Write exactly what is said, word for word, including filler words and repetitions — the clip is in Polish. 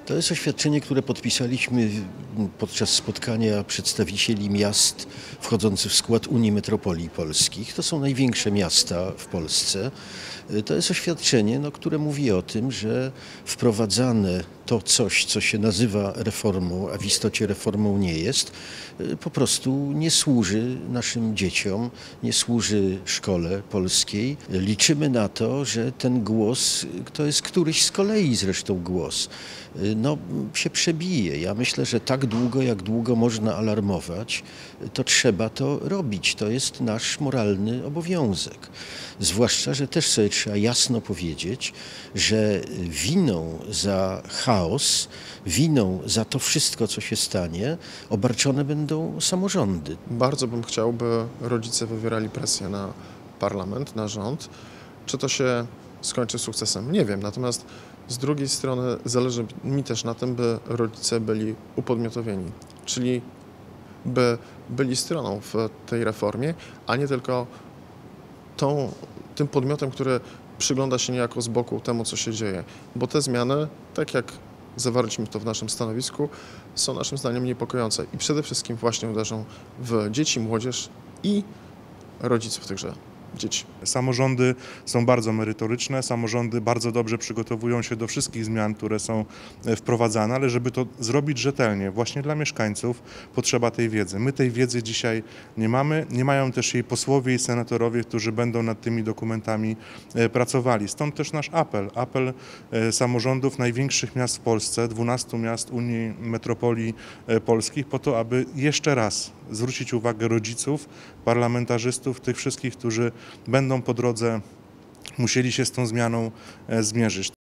To jest oświadczenie, które podpisaliśmy podczas spotkania przedstawicieli miast wchodzących w skład Unii Metropolii Polskich. To są największe miasta w Polsce. To jest oświadczenie, no, które mówi o tym, że wprowadzane to coś, co się nazywa reformą, a w istocie reformą nie jest, po prostu nie służy naszym dzieciom, nie służy szkole polskiej. Liczymy na to, że ten głos, to jest któryś z kolei zresztą głos, no, się przebije. Ja myślę, że tak długo, jak długo można alarmować, to trzeba to robić. To jest nasz moralny obowiązek. Zwłaszcza, że też sobie trzeba jasno powiedzieć, że winą za chaos, winą za to wszystko, co się stanie, obarczone będą samorządy. Bardzo bym chciał, by rodzice wywierali presję na parlament, na rząd. Czy to się skończy sukcesem? Nie wiem. Natomiast z drugiej strony zależy mi też na tym, by rodzice byli upodmiotowieni, czyli by byli stroną w tej reformie, a nie tylko tą, tym podmiotem, który przygląda się niejako z boku temu, co się dzieje. Bo te zmiany, tak jak zawarliśmy to w naszym stanowisku, są naszym zdaniem niepokojące i przede wszystkim właśnie uderzą w dzieci, młodzież i rodziców tychże dzieci. Samorządy są bardzo merytoryczne, samorządy bardzo dobrze przygotowują się do wszystkich zmian, które są wprowadzane, ale żeby to zrobić rzetelnie, właśnie dla mieszkańców potrzeba tej wiedzy. My tej wiedzy dzisiaj nie mamy, nie mają też jej posłowie i senatorowie, którzy będą nad tymi dokumentami pracowali. Stąd też nasz apel, apel samorządów największych miast w Polsce, dwunastu miast Unii Metropolii Polskich, po to, aby jeszcze raz zwrócić uwagę rodziców, parlamentarzystów, tych wszystkich, którzy będą po drodze musieli się z tą zmianą zmierzyć.